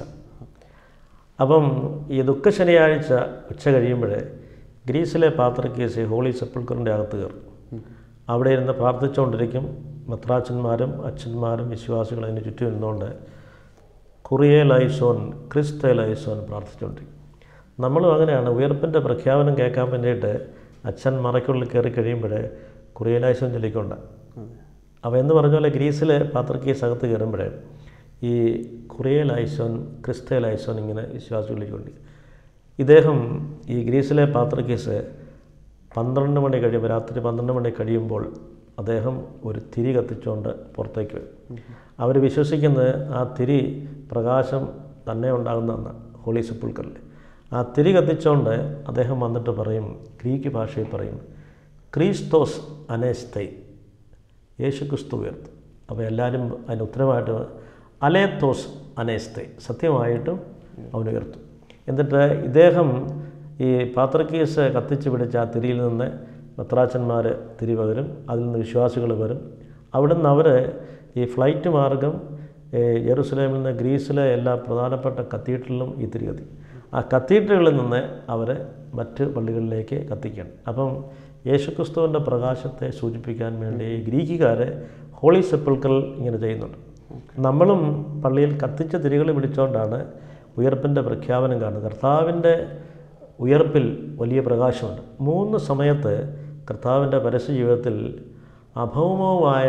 അപ്പം ഈ ദുഃഖ ശനിയാഴ്ച ഉച്ച കഴിയുമ്പോൾ ഗ്രീസിലെ പാത്രികീസ് ഹോളി സെപ്പുൾക്കറിൻ്റെ അകത്ത് കയറും. അവിടെ ഇരുന്ന് പ്രാർത്ഥിച്ചുകൊണ്ടിരിക്കും. മെത്രാച്ചന്മാരും അച്ഛന്മാരും വിശ്വാസികളും അതിന് ചുറ്റും ഇരുന്നുകൊണ്ട് കുറിയെ ലൈസോൻ ക്രിസ്തേ ലൈസോൻ പ്രാർത്ഥിച്ചുകൊണ്ടിരിക്കും. നമ്മളും അങ്ങനെയാണ്. ഉയർപ്പിൻ്റെ പ്രഖ്യാപനം കേൾക്കാൻ വേണ്ടിയിട്ട് അച്ഛൻ മറയ്ക്കുള്ളിൽ കയറി കഴിയുമ്പോൾ കുറിയെ ലൈസോൻ ചൊല്ലിക്കൊണ്ട്. അപ്പോൾ എന്ന് പറഞ്ഞ പോലെ ഗ്രീസിലെ പാത്രികീസ് അകത്ത് കയറുമ്പോൾ ഈ കുറിയെ ലൈസോൻ ക്രിസ്തേ ലൈസോൻ ഇങ്ങനെ വിശ്വാസം ചൊല്ലിക്കൊണ്ട് ഇദ്ദേഹം ഈ ഗ്രീസിലെ പാത്രികീസ് 12 മണി കഴിയുമ്പോൾ, രാത്രി 12 മണി കഴിയുമ്പോൾ അദ്ദേഹം ഒരു തിരി കത്തിച്ചുകൊണ്ട് പുറത്തേക്ക് വരും. അവർ വിശ്വസിക്കുന്നത് ആ തിരി പ്രകാശം തന്നെ ഉണ്ടാകുന്നതെന്ന്. ഹോളി സെപ്പുൾക്കറിൽ ആ തിരി കത്തിച്ചുകൊണ്ട് അദ്ദേഹം വന്നിട്ട് പറയും, ഗ്രീക്ക് ഭാഷയിൽ പറയും, ക്രിസ്തോസ് അനേസ്തൈ, യേശുക്രിസ്തു ഉയർത്തും. അപ്പോൾ എല്ലാവരും അതിന് ഉത്തരമായിട്ട് അലേത്തോസ് അനേസ്തൈ, സത്യമായിട്ടും അവൻ ഉയർത്തും. എന്നിട്ട് ഇദ്ദേഹം ഈ പാത്രികീസ് കത്തിച്ച് പിടിച്ച ആ തിരിയിൽ നിന്ന് മെത്രാച്ചന്മാർ തിരി പകരും, അതിൽ നിന്ന് വിശ്വാസികൾ വരും. അവിടുന്ന് അവർ ഈ ഫ്ലൈറ്റ് മാർഗം ജെറുസലേമിൽ നിന്ന് ഗ്രീസിലെ എല്ലാ പ്രധാനപ്പെട്ട കത്തീഡ്രലിലും ഈ തിരി കത്തി. ആ കത്തീഡ്രലുകളിൽ നിന്ന് അവർ മറ്റ് പള്ളികളിലേക്ക് കത്തിക്കുകയാണ്. അപ്പം യേശുക്രിസ്തുവിൻ്റെ പ്രകാശത്തെ സൂചിപ്പിക്കാൻ വേണ്ടി ഗ്രീക്കുകാർ ഹോളി സെപ്പൽക്രൽ ഇങ്ങനെ ചെയ്യുന്നുണ്ട്. നമ്മളും പള്ളിയിൽ കത്തിച്ച തിരികൾ പിടിച്ചുകൊണ്ടാണ് ഉയർപ്പിൻ്റെ പ്രഖ്യാപനം കാണുന്നത്. കർത്താവിൻ്റെ ഉയർപ്പിൽ വലിയ പ്രകാശമുണ്ട്. 3 സമയത്ത് കർത്താവിൻ്റെ പരസ്യ ജീവിതത്തിൽ അഭൗമമായ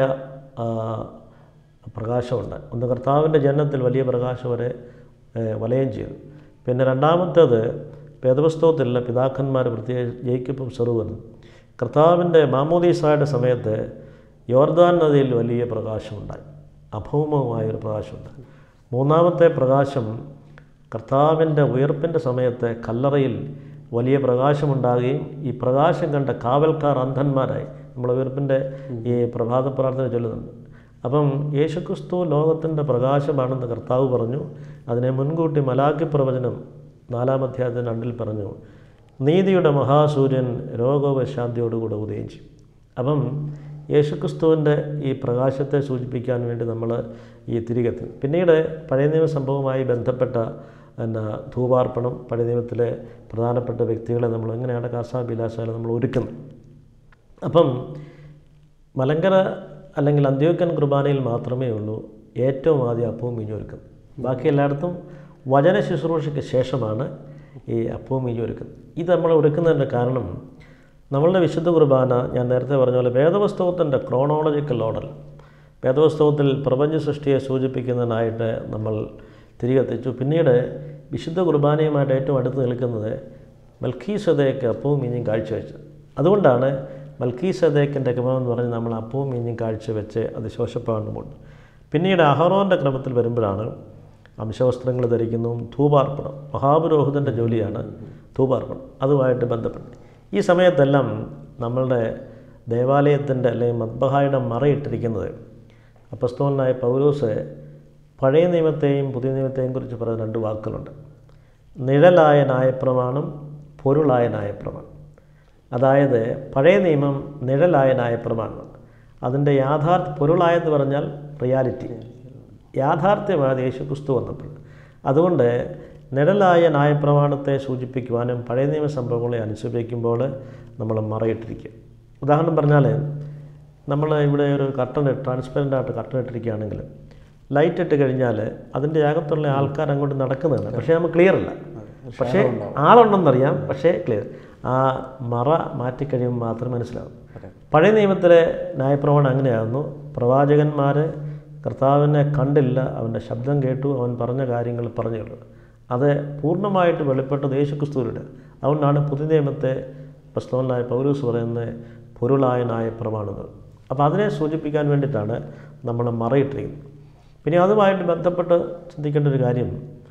പ്രകാശമുണ്ട്. ഒന്ന് കർത്താവിൻ്റെ ജനനത്തിൽ വലിയ പ്രകാശം വരെ വലയം ചെയ്തു. പിന്നെ രണ്ടാമത്തേത് വേദപുസ്തകത്തിലുള്ള പിതാക്കന്മാർ, പ്രത്യേകിച്ച് ജേക്കബും സെറൂവനും കർത്താവിൻ്റെ മാമോദീസായുടെ സമയത്ത് യോർദാൻ നദിയിൽ വലിയ പ്രകാശമുണ്ടായി, അഭൗമമായൊരു പ്രകാശമുണ്ടായി. മൂന്നാമത്തെ പ്രകാശം കർത്താവിൻ്റെ ഉയർപ്പിൻ്റെ സമയത്ത് കല്ലറയിൽ വലിയ പ്രകാശമുണ്ടാകുകയും ഈ പ്രകാശം കണ്ട കാവൽക്കാർ അന്ധന്മാരായി. നമ്മൾ ഉയർപ്പിൻ്റെ ഈ പ്രഭാത പ്രാർത്ഥന ചൊല്ലുന്നുണ്ട്. അപ്പം യേശുക്രിസ്തു ലോകത്തിൻ്റെ പ്രകാശമാണെന്ന് കർത്താവ് പറഞ്ഞു. അതിനെ മുൻകൂട്ടി മലാക്കി പ്രവചനം 4-ാം അധ്യായത്തിൽ 2 പറഞ്ഞു, നീതിയുടെ മഹാസൂര്യൻ രോഗോപശാന്തിയോടുകൂടെ ഉദയം ചെയ്യും. അപ്പം യേശുക്രിസ്തുവിൻ്റെ ഈ പ്രകാശത്തെ സൂചിപ്പിക്കാൻ വേണ്ടി നമ്മൾ ഈ തിരികെത്തി. പിന്നീട് പഴയ നിയമ സംഭവവുമായി ബന്ധപ്പെട്ട ധൂപാർപ്പണം, പഴയ നിയമത്തിലെ പ്രധാനപ്പെട്ട വ്യക്തികളെ നമ്മൾ എങ്ങനെയാണ് കാസാ ബിലാസാല നമ്മൾ ഒരുക്കുന്നത്. അപ്പം മലങ്കര അല്ലെങ്കിൽ അന്ത്യോക്യൻ കുർബാനയിൽ മാത്രമേ ഉള്ളൂ ഏറ്റവും ആദ്യം അപ്പവും വീഞ്ഞും ഒരുക്കുന്നത്. ബാക്കി എല്ലായിടത്തും വചന ശുശ്രൂഷയ്ക്ക് ശേഷമാണ് ഈ അപ്പവും വീഞ്ഞും ഒരുക്കുന്നത്. ഇത് നമ്മൾ ഒരുക്കുന്നതിൻ്റെ കാരണം നമ്മളുടെ വിശുദ്ധ കുർബാന ഞാൻ നേരത്തെ പറഞ്ഞ പോലെ വേദപുസ്തകത്തിൻ്റെ ക്രോണോളജിക്കൽ ഓർഡർ, വേദപുസ്തകത്തിൽ പ്രപഞ്ച സൃഷ്ടിയെ സൂചിപ്പിക്കുന്നതിനായിട്ട് നമ്മൾ തിരികെത്തിച്ചു. പിന്നീട് വിശുദ്ധ കുർബാനയുമായിട്ട് ഏറ്റവും അടുത്ത് നിൽക്കുന്നത് മൽക്കീസദേക്ക് അപ്പവും വീഞ്ഞും കാഴ്ചവെച്ചത്. അതുകൊണ്ടാണ് മൽക്കീസദേക്കിൻ്റെ ക്രമം എന്ന് പറഞ്ഞ് നമ്മൾ അപ്പവും വീഞ്ഞും കാഴ്ചവെച്ച് അത് ശോശപ്പാടുമ്പോൾ പിന്നീട് അഹറോൻ്റെ ക്രമത്തിൽ വരുമ്പോഴാണ് അംശവസ്ത്രങ്ങൾ ധരിക്കുന്നു. ധൂപാർപ്പണം മഹാപുരോഹിതൻ്റെ ജോലിയാണ് ധൂപാർപ്പണം, അതുമായിട്ട് ബന്ധപ്പെട്ട് ഈ സമയത്തെല്ലാം നമ്മളുടെ ദേവാലയത്തിൻ്റെ അല്ലെങ്കിൽ മദ്ബഹായുടെ മറയിട്ടിരിക്കുന്നത് അപ്പസ്തോലനായ പൗലോസ് പഴയ നിയമത്തെയും പുതിയ നിയമത്തെയും കുറിച്ച് പറയുന്ന 2 വാക്കുകളുണ്ട്. നിഴലായ ന്യായപ്രമാണം, പൊരുളായ ന്യായപ്രമാണം. അതായത് പഴയ നിയമം നിഴലായ ന്യായപ്രമാണമാണ്. അതിൻ്റെ പൊരുളായെന്ന് പറഞ്ഞാൽ റിയാലിറ്റി, യാഥാർത്ഥ്യമായത് യേശുക്രിസ്തു വന്നപ്പോൾ. അതുകൊണ്ട് നിഴലായ ന്യായപ്രമാണത്തെ സൂചിപ്പിക്കുവാനും പഴയ നിയമ സംഭവങ്ങളെ അനുസരിക്കുമ്പോൾ നമ്മൾ മറയിട്ടിരിക്കുക. ഉദാഹരണം പറഞ്ഞാൽ നമ്മൾ ഇവിടെ ഒരു കർട്ടൻ, ട്രാൻസ്പെറൻ്റായിട്ട് കർട്ടൻ ഇട്ടിരിക്കുകയാണെങ്കിൽ ലൈറ്റ് ഇട്ട് കഴിഞ്ഞാൽ അതിൻ്റെ അകത്തുള്ള ആൾക്കാർ അങ്ങോട്ട് നടക്കുന്നതാണ്, പക്ഷേ നമുക്ക് ക്ലിയർ അല്ല. പക്ഷേ ആളുണ്ടെന്നറിയാം, പക്ഷേ ക്ലിയർ. ആ മറ മാറ്റിക്കഴിയുമ്പോൾ മാത്രം മനസ്സിലാവും. പഴയ നിയമത്തിലെ ന്യായപ്രമാണം അങ്ങനെയായിരുന്നു. പ്രവാചകന്മാർ കർത്താവിനെ കണ്ടില്ല, അവൻ്റെ ശബ്ദം കേട്ടു, അവൻ പറഞ്ഞ കാര്യങ്ങൾ പറഞ്ഞുള്ളൂ. അത് പൂർണ്ണമായിട്ട് വെളിപ്പെട്ടത് യേശുക്രിസ്തുവിലൂടെ. അതുകൊണ്ടാണ് പുതിയ നിയമത്തെ അപ്പോസ്തലനായ പൗലോസ് പറയുന്നത് പൊരുളായ ന്യായപ്രമാണങ്ങൾ. അപ്പോൾ അതിനെ സൂചിപ്പിക്കാൻ വേണ്ടിയിട്ടാണ് നമ്മൾ മറയിട്ടിരിക്കുന്നത്. പിന്നെ അതുമായിട്ട് ബന്ധപ്പെട്ട് ചിന്തിക്കേണ്ട ഒരു കാര്യം,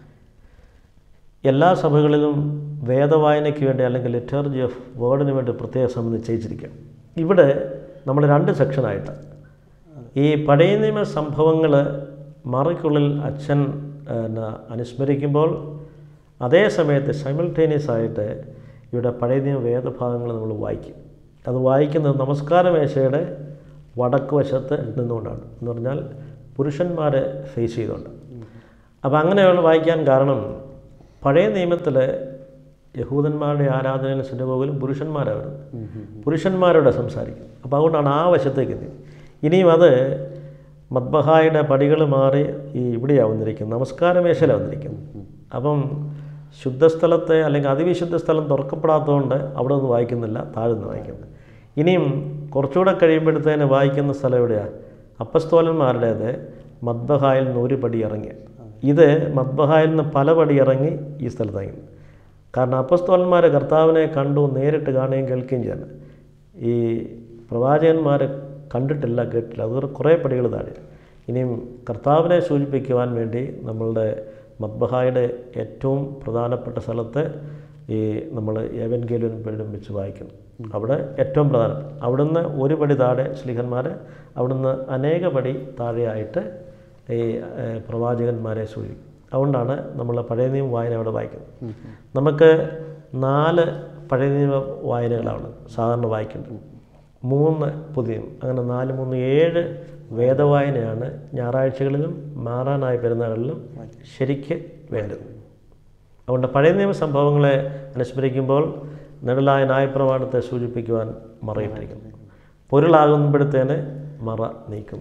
എല്ലാ സഭകളിലും വേദവായനയ്ക്ക് വേണ്ടി അല്ലെങ്കിൽ ലിറ്റർജി ഓഫ് വേർഡിന് വേണ്ടി പ്രത്യേക സമിതി നിശ്ചയിച്ചിരിക്കുക. ഇവിടെ നമ്മൾ 2 സെക്ഷനായിട്ട് ഈ പഴയ നിയമ സംഭവങ്ങൾ മറയ്ക്കുള്ളിൽ അച്ഛൻ അനുസ്മരിക്കുമ്പോൾ അതേ സമയത്ത് സൈമിൾട്ടേനിയസ് ആയിട്ട് ഇവിടെ പഴയ നിയമ വേദഭാഗങ്ങൾ നമ്മൾ വായിക്കും. അത് വായിക്കുന്നത് നമസ്കാരമേശയുടെ വടക്ക് വശത്ത് നിന്നുകൊണ്ടാണ്, എന്ന് പറഞ്ഞാൽ പുരുഷന്മാരെ ഫേസ് ചെയ്തുകൊണ്ട്. അപ്പോൾ അങ്ങനെയുള്ള വായിക്കാൻ കാരണം പഴയ നിയമത്തിൽ യഹൂദന്മാരുടെ ആരാധനയിലും സിനഗോഗിലും പുരുഷന്മാരാണ്, പുരുഷന്മാരോട് സംസാരിക്കും. അപ്പോൾ അതുകൊണ്ടാണ് ആ വശത്തേക്ക് എത്തി. ഇനിയും അത് മദ്ബഹായുടെ പടികൾ മാറി ഇവിടെയാണ് വന്നിരിക്കുന്നത്, നമസ്കാരമേശയിലാണ് വന്നിരിക്കുന്നത്. അപ്പം ശുദ്ധസ്ഥലത്തെ അല്ലെങ്കിൽ അതിവിശുദ്ധ സ്ഥലം തുറക്കപ്പെടാത്തതുകൊണ്ട് അവിടെ നിന്ന് വായിക്കുന്നില്ല, താഴെ നിന്ന് വായിക്കുന്നത്. ഇനിയും കുറച്ചുകൂടെ കഴിയുമ്പോഴത്തേന് വായിക്കുന്ന സ്ഥലം എവിടെയാണ്? അപ്പസ്തോലന്മാരുടേത് മദ്ബഹായിൽ നിന്ന് 1 പടി ഇറങ്ങി. ഇത് മദ്ബഹായിൽ നിന്ന് പല പടി ഇറങ്ങി ഈ സ്ഥലത്തായിരുന്നു. കാരണം അപ്പസ്തോലന്മാർ കർത്താവിനെ കണ്ടു, നേരിട്ട് കാണുകയും കേൾക്കുകയും ചെയ്യണം. ഈ പ്രവാചകന്മാർ കണ്ടിട്ടില്ല, കേട്ടില്ല, അത് കുറേ പടികൾ താഴെ. ഇനിയും കർത്താവിനെ സൂചിപ്പിക്കുവാൻ വേണ്ടി നമ്മളുടെ മദ്ബഹായുടെ ഏറ്റവും പ്രധാനപ്പെട്ട സ്ഥലത്ത് ഈ നമ്മൾ എവൻഗേലിയൻ പീഠം വെച്ച് വായിക്കുന്നു. അവിടെ ഏറ്റവും പ്രധാനപ്പെട്ട, അവിടുന്ന് 1 പടി താഴെ ശ്ലീഹന്മാർ, അവിടുന്ന് അനേക പടി താഴെയായിട്ട് ഈ പ്രവാചകന്മാരെ സൂചിപ്പിക്കും. അതുകൊണ്ടാണ് നമ്മൾ പഴയ നിയമ വായന അവിടെ വായിക്കുന്നത്. നമുക്ക് 4 പഴയ നിയമ വായനകളാണ് സാധാരണ വായിക്കുന്നത്, 3 പുതിയ, അങ്ങനെ 4, 3, 7 വേദവായനയാണ് ഞായറാഴ്ചകളിലും മാറാനായ പെരുന്നാളിലും ശരിക്ക് വേണ്ടത്. അതുകൊണ്ട് പഴയ നിയമ സംഭവങ്ങളെ അനുസ്മരിക്കുമ്പോൾ നെടുലായ ന്യായപ്രമാണത്തെ സൂചിപ്പിക്കുവാൻ മറയിട്ടിരിക്കുന്നു. പൊരുളാകുമ്പോഴത്തേന് മറ നീക്കും.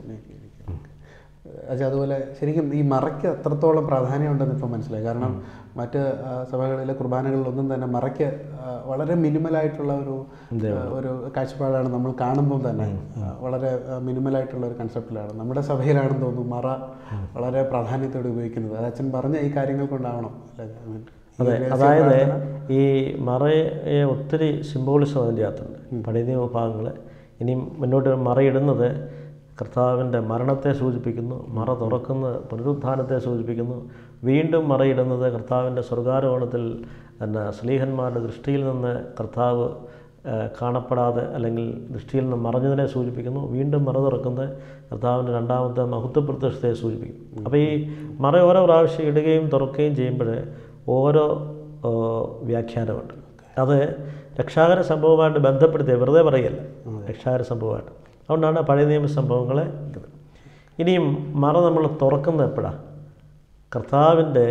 അതുപോലെ ശരിക്കും ഈ മറയ്ക്ക് അത്രത്തോളം പ്രാധാന്യമുണ്ടെന്ന് ഇപ്പോൾ മനസ്സിലായി. കാരണം മറ്റ് സഭകളിലെ കുർബാനകളിലൊന്നും തന്നെ മറയ്ക്ക് വളരെ മിനിമലായിട്ടുള്ള ഒരു കാഴ്ചപ്പാടാണ് നമ്മൾ കാണുമ്പോൾ തന്നെ. വളരെ മിനിമലായിട്ടുള്ള ഒരു കൺസെപ്റ്റിലാണ്. നമ്മുടെ സഭയിലാണെന്ന് തോന്നുന്നു മറ വളരെ പ്രാധാന്യത്തോടെ ഉപയോഗിക്കുന്നത്. അത് അച്ഛൻ പറഞ്ഞ ഈ കാര്യങ്ങൾ കൊണ്ടാവണം അല്ലേ? അതെ, അതായത് ഈ മറയെ ഒത്തിരി സിംബോളിസം അതിൻ്റെ അകത്തുണ്ട്. പഴയ നിയമ ഭാഗങ്ങൾ ഇനിയും മുന്നോട്ട് മറയിടുന്നത് കർത്താവിൻ്റെ മരണത്തെ സൂചിപ്പിക്കുന്നു, മറ തുറക്കുന്നത് പുനരുത്ഥാനത്തെ സൂചിപ്പിക്കുന്നു. വീണ്ടും മറയിടുന്നത് കർത്താവിൻ്റെ സ്വർഗാരോഹണത്തിൽ സ്ലീഹന്മാരുടെ ദൃഷ്ടിയിൽ നിന്ന് കർത്താവ് കാണപ്പെടാതെ അല്ലെങ്കിൽ ദൃഷ്ടിയിൽ നിന്ന് മറഞ്ഞതിനെ സൂചിപ്പിക്കുന്നു. വീണ്ടും മറ തുറക്കുന്നത് കർത്താവിൻ്റെ രണ്ടാമത്തെ മഹത്വപ്രത്യക്ഷത്തെ സൂചിപ്പിക്കും. അപ്പോൾ ഈ മറ ഓരോ പ്രാവശ്യം ഇടുകയും തുറക്കുകയും ചെയ്യുമ്പോൾ ഓരോ വ്യാഖ്യാനമുണ്ട്. അത് രക്ഷാകര സംഭവമായിട്ട് ബന്ധപ്പെടുത്തിയ വെറുതെ പറയല്ല, രക്ഷാകര സംഭവമായിട്ട്. അതുകൊണ്ടാണ് പഴയ നിയമ സംഭവങ്ങളെ ഇത്. ഇനിയും മറ നമ്മൾ തുറക്കുന്നത് എപ്പോഴാണ്? കർത്താവിൻ്റെ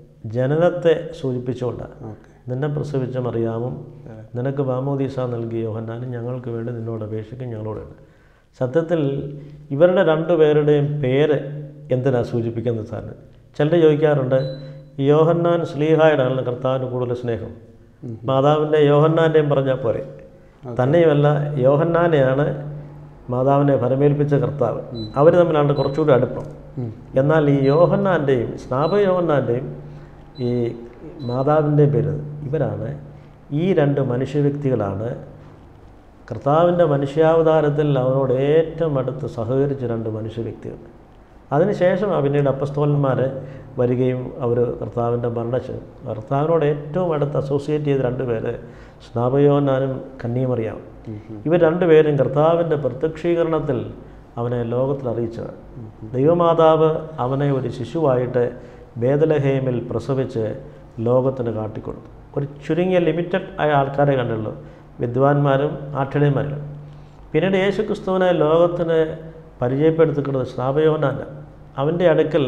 ജനനത്തെ സൂചിപ്പിച്ചുകൊണ്ടാണ്. നിന്നെ പ്രസവിച്ച മറിയാമും നിനക്ക് മാമോദീസ നൽകിയ യോഹന്നാനും ഞങ്ങൾക്ക് വേണ്ടി നിന്നോട് അപേക്ഷിക്കും, ഞങ്ങളോടുണ്ട്. സത്യത്തിൽ ഇവരുടെ രണ്ടുപേരുടെയും പേര് എന്തിനാണ് സൂചിപ്പിക്കുന്നത് സാറിന്? ചിലർ ചോദിക്കാറുണ്ട്, യോഹന്നാൻ സ്ലീഹായോടാണല്ലോ കർത്താവിന് കൂടുതൽ സ്നേഹം, മാതാവിൻ്റെ യോഹന്നാൻ്റെയും പറഞ്ഞാൽ പോരെ. തന്നെയുമല്ല, യോഹന്നാനെയാണ് മാതാവിനെ ഫലമേൽപ്പിച്ച കർത്താവ്. അവർ തമ്മിലാണ് കുറച്ചുകൂടി അടുപ്പം. എന്നാൽ ഈ യോഹന്നാൻ്റെയും സ്നാപക യോഹന്നാൻ്റെയും ഈ മാതാവിൻ്റെയും പേര് ഇവരാണ്. ഈ രണ്ട് മനുഷ്യവ്യക്തികളാണ് കർത്താവിൻ്റെ മനുഷ്യാവതാരത്തിൽ അവനോട് ഏറ്റവും അടുത്ത് സഹകരിച്ച രണ്ട് മനുഷ്യവ്യക്തികൾ. അതിനുശേഷമാണ് പിന്നീട് അപ്പസ്തോലന്മാർ വരികയും അവർ കർത്താവിൻ്റെ കർത്താവിനോട് ഏറ്റവും അടുത്ത് അസോസിയേറ്റ് ചെയ്ത രണ്ട് പേര് സ്നാപക യോഹന്നാനും കന്യകമറിയാം. ഇവർ രണ്ടുപേരും കർത്താവിൻ്റെ പ്രത്യക്ഷീകരണത്തിൽ അവനെ ലോകത്തിൽ അറിയിച്ചതാണ്. ദൈവമാതാവ് അവനെ ഒരു ശിശുവായിട്ട് ബേത്ലഹേമിൽ പ്രസവിച്ച് ലോകത്തിന് കാട്ടിക്കൊടുത്തു. ഒരു ചുരുങ്ങിയ ലിമിറ്റഡ് ആയ ആൾക്കാരെ കണ്ടുള്ളൂ, വിദ്വാൻമാരും ആഠ്യന്മാരും. പിന്നീട് യേശുക്രിസ്തുവിനെ ലോകത്തിന് പരിചയപ്പെടുത്തിക്കുന്നത് സ്നാപക യോഹന്നാനാണ്. അവൻ്റെ അടുക്കൽ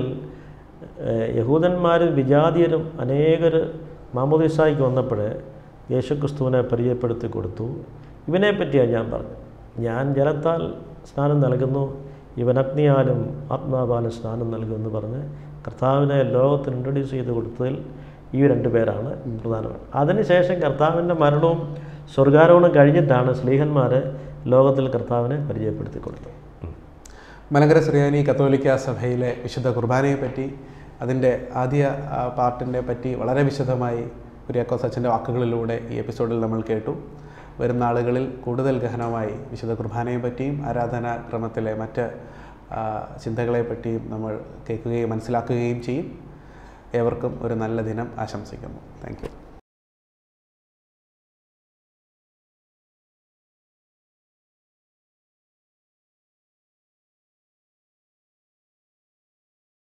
യഹൂദന്മാരും വിജാതീയരും അനേകർ മാമോദീസായ്ക്ക് വന്നപ്പോൾ യേശുക്രിസ്തുവിനെ പരിചയപ്പെടുത്തി കൊടുത്തു. ഇവനെപ്പറ്റിയാണ് ഞാൻ പറഞ്ഞത്. ഞാൻ ജലത്താൽ സ്നാനം നൽകുന്നു, ഇവൻ അഗ്നിയാലും ആത്മാവാലും സ്നാനം നൽകുമെന്ന് പറഞ്ഞ് കർത്താവിനെ ലോകത്തിന് ഇൻട്രൊഡ്യൂസ് ചെയ്ത് കൊടുത്തതിൽ ഈ രണ്ട് പേരാണ് പ്രധാനമാണ്. അതിനുശേഷം കർത്താവിൻ്റെ മരണവും സ്വർഗാരോഹണം കഴിഞ്ഞിട്ടാണ് സ്ലീഹന്മാർ ലോകത്തിൽ കർത്താവിനെ പരിചയപ്പെടുത്തി കൊടുത്തത്. മലങ്കര സുറിയാനി കത്തോലിക്ക സഭയിലെ വിശുദ്ധ കുർബാനയെപ്പറ്റി, അതിൻ്റെ ആദ്യ പാർട്ടിനെ പറ്റി വളരെ വിശദമായി കുര്യാക്കോസ് അച്ഛൻ്റെ വാക്കുകളിലൂടെ ഈ എപ്പിസോഡിൽ നമ്മൾ കേട്ടു. വരുന്ന ആളുകളിൽ കൂടുതൽ ഗഹനമായി വിശുദ്ധ കുർബാനയെ പറ്റിയും ആരാധനാക്രമത്തിലെ മറ്റ് ചിന്തകളെപ്പറ്റിയും നമ്മൾ കേൾക്കുകയും മനസ്സിലാക്കുകയും ചെയ്യും. ഏവർക്കും ഒരു നല്ല ദിനം ആശംസിക്കുന്നു. Thank U.